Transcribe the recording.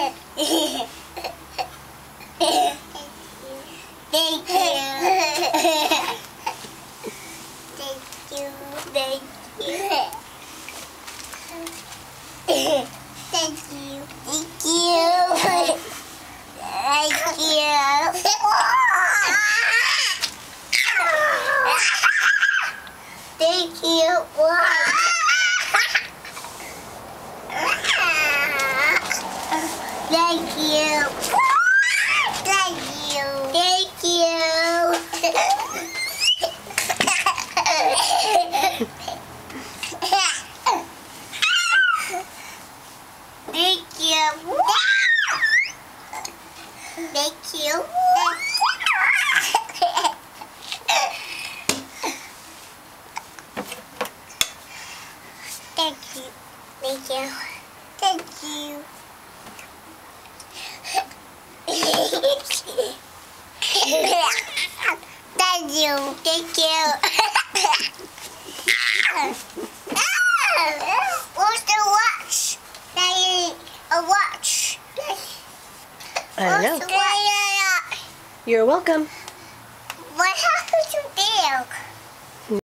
Thank you. Thank you. Thank you. Thank you. Thank you. Thank you. Thank you. Thank you. Thank you. Thank you. Thank you. Thank you. Thank you. Thank you. Thank you. Thank you. Thank you. What's the watch? A watch. I don't know. You're welcome. What happened to Dale?